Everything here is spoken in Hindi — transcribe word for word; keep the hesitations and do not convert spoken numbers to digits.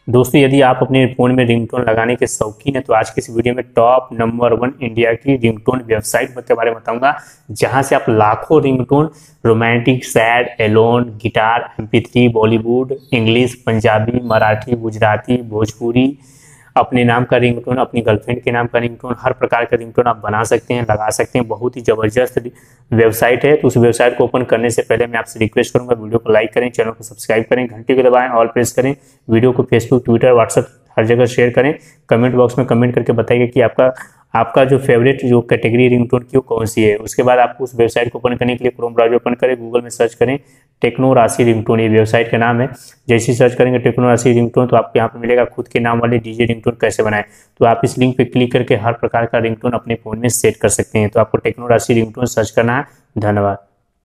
दोस्तों यदि आप अपने फ़ोन में रिंगटोन लगाने के शौकीन हैं तो आज की इस वीडियो में टॉप नंबर वन इंडिया की रिंगटोन वेबसाइट के बारे में बताऊंगा, जहां से आप लाखों ringtone romantic, sad, alone, guitar, M P three, Bollywood, English, Punjabi, Marathi, Gujarati, Bhojpuri, अपने नाम का रिंगटोन, अपनी गर्लफ्रेंड के नाम का रिंगटोन, हर प्रकार का रिंगटोन आप बना सकते हैं, लगा सकते हैं। बहुत ही ज़बरदस्त वेबसाइट है। तो उस वेबसाइट को ओपन करने से पहले मैं आपसे रिक्वेस्ट करूंगा, वीडियो को लाइक करें, चैनल को सब्सक्राइब करें, घंटे को दबाएं, ऑल प्रेस करें, वीडियो को फेसबुक, ट्विटर, व्हाट्सएप हर जगह शेयर करें। कमेंट बॉक्स में कमेंट करके बताइए कि आपका आपका जो फेवरेट जो कैटेगरी रिंगटोन की वो कौन सी है। उसके बाद आपको उस वेबसाइट को ओपन करने के लिए क्रोम ब्राउजर ओपन करें, गूगल में सर्च करें टेक्नो राशि रिंगटोन, ये वेबसाइट का नाम है। जैसे ही सर्च करेंगे टेक्नो राशि रिंगटोन तो आपको यहाँ पर मिलेगा खुद के नाम वाले डीजे रिंगटोन कैसे बनाएं। तो आप इस लिंक पे क्लिक करके हर प्रकार का रिंगटोन अपने फोन में सेट कर सकते हैं। तो आपको टेक्नो राशि रिंगटोन सर्च करना है। धन्यवाद।